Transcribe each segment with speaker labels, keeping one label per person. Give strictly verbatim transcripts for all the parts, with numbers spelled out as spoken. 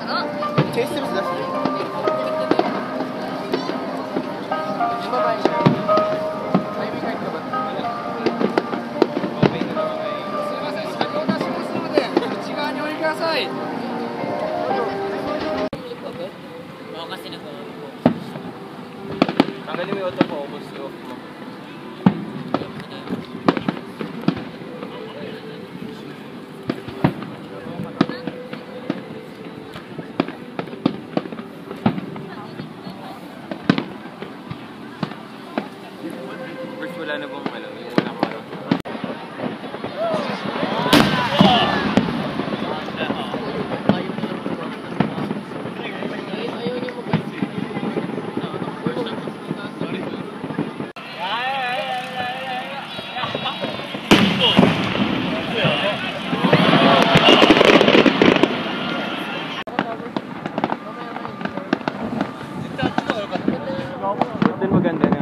Speaker 1: 제이스미스 다시.
Speaker 2: Tanggalin mo yung auto po, ubos yung off mo. First, wala na bang ano, yung wala ko araw. Doon maganda na.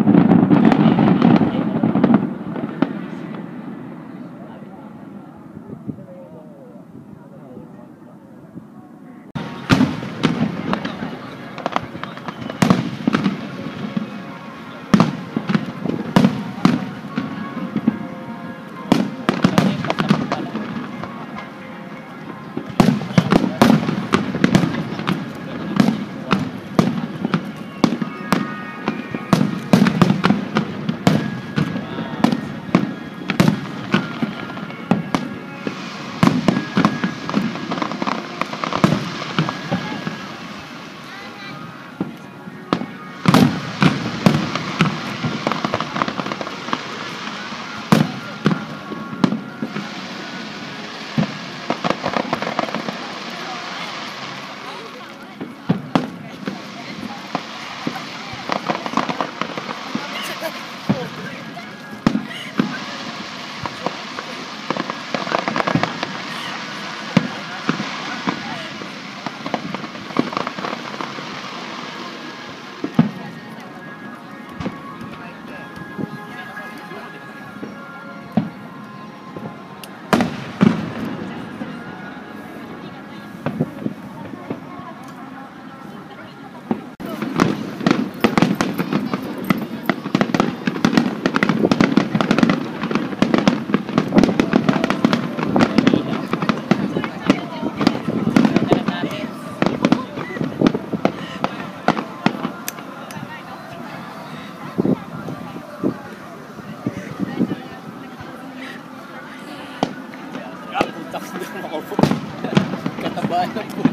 Speaker 1: Katabahan ng po.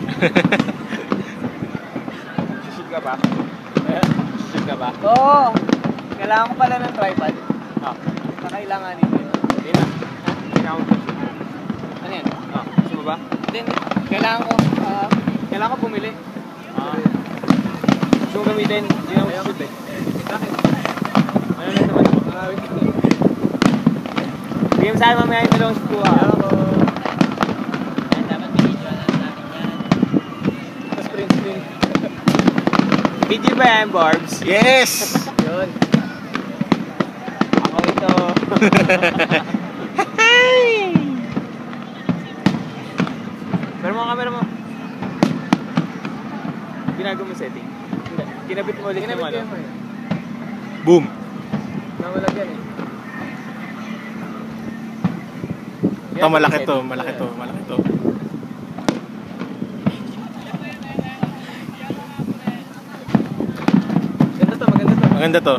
Speaker 2: Shoot ka ba? Shoot ka ba?
Speaker 1: Oo! Kailangan ko pala ng tripod.
Speaker 2: Ah.
Speaker 1: Nakailanganin ko yun.
Speaker 2: Hindi na. Kailangan ko.
Speaker 1: Ano yan?
Speaker 2: Ah. Gusto mo ba?
Speaker 1: Hindi, hindi. Kailangan ko, ah, kailangan ko bumili.
Speaker 2: Ah. Gusto mo gamitin? Hindi na ako shoot eh.
Speaker 1: Bakit?
Speaker 2: Ano na naman? Bigyan mo sa'yo mamaya yung dalawang sikuha.
Speaker 1: Kailangan ko.
Speaker 2: Video ba yan, Barbs?
Speaker 3: Yes!
Speaker 1: Yun.
Speaker 2: Ako ito. Pero mga camera mo. Ginagawa mo setting? Hindi. Kinabit mo ulit yung
Speaker 1: Kinabit
Speaker 2: ano?
Speaker 1: ko yun.
Speaker 3: Boom!
Speaker 1: Nawalag yan eh.
Speaker 3: Ito, malaki to, malaki to, malaki to.
Speaker 1: Maganda to, maganda to.
Speaker 3: Maganda to.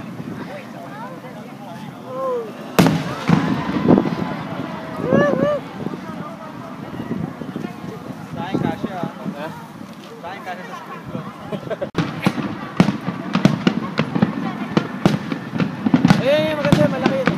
Speaker 1: Saan kasya ah? Ha? Saan kasya sa screen ko? Eh, maganda, malaki yun.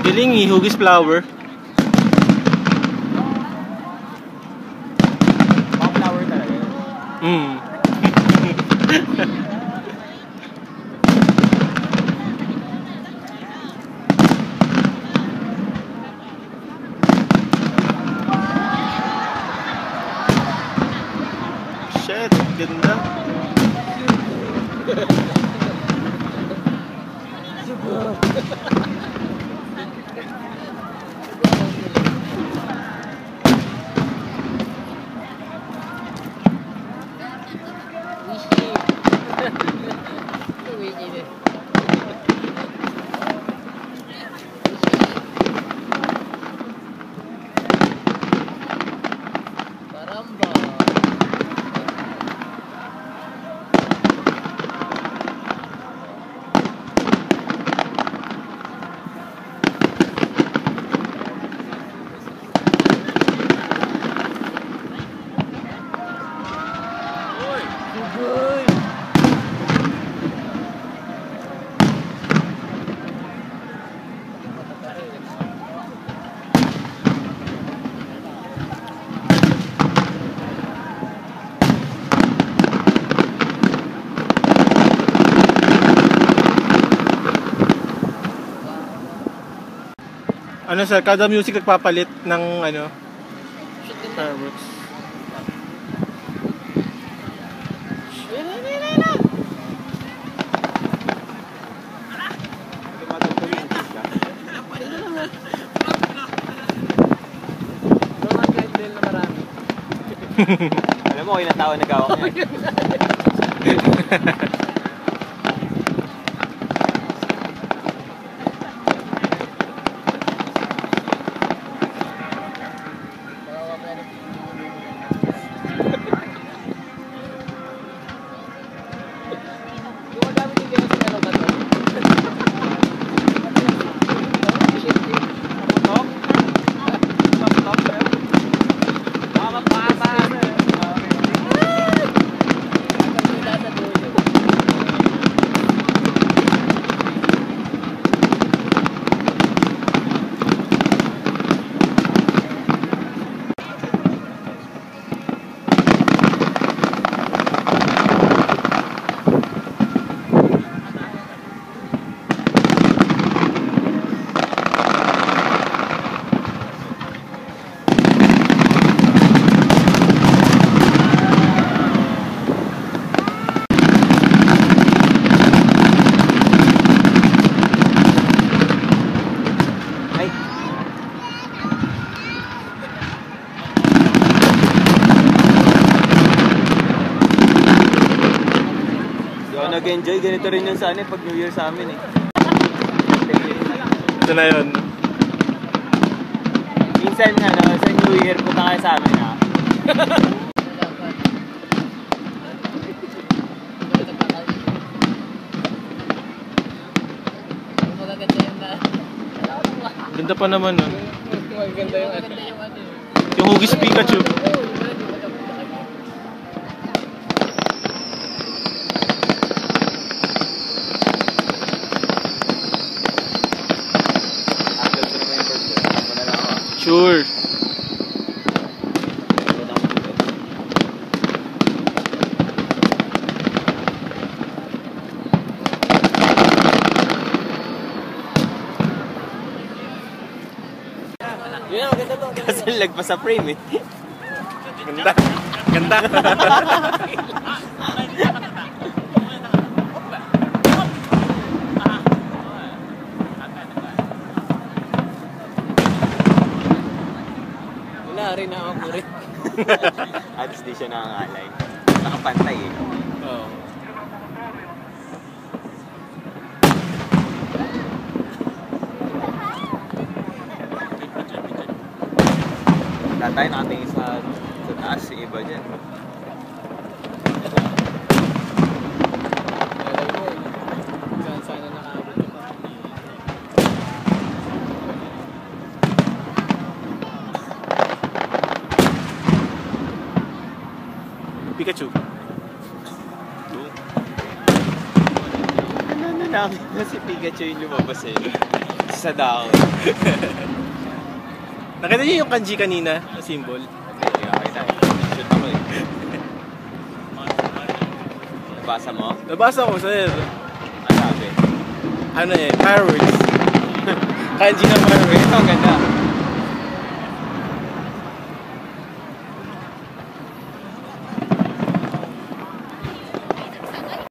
Speaker 3: Galing eh, hugis flower.
Speaker 2: Mga flower talaga.
Speaker 3: Hmm. Shit, ganda. Ano sir, kada music nagpapalit ng ano? Fireworks.
Speaker 2: Alam mo, ilang tao nagawa ko yan. Nag-enjoy, ganito rin yung sa ano, pag New Year sa amin eh.
Speaker 3: Ito na yun.
Speaker 2: Minsan nga, no, sa New Year, punta kayo sa amin ha.
Speaker 3: Ganda pa naman nun.
Speaker 1: Maganda yung ano.
Speaker 3: Yung hugis Pikachu. Sure.
Speaker 2: Yun, maganda to. Kasi lagpas sa frame eh.
Speaker 3: Ganda. Ganda.
Speaker 2: Wala rin ako po rin. At least di siya nakangalay. Nakapantay eh.
Speaker 3: Oo.
Speaker 2: Tatay nakatingin sa, sa taas si iba dyan.
Speaker 1: Sana nakaabot ka pa.
Speaker 3: Pikachu.
Speaker 2: Ano na namin na si Pikachu yung lumabas eh. Sa dahon.
Speaker 3: Nakita niyo yung kanji kanina na symbol?
Speaker 2: Hindi nga kita eh. Shoot ako eh. Nabasa mo?
Speaker 3: Nabasa ko, sir.
Speaker 2: Ang sabi?
Speaker 3: Ano eh, fireworks. Kanji na fireworks.
Speaker 2: Ito, ang ganda.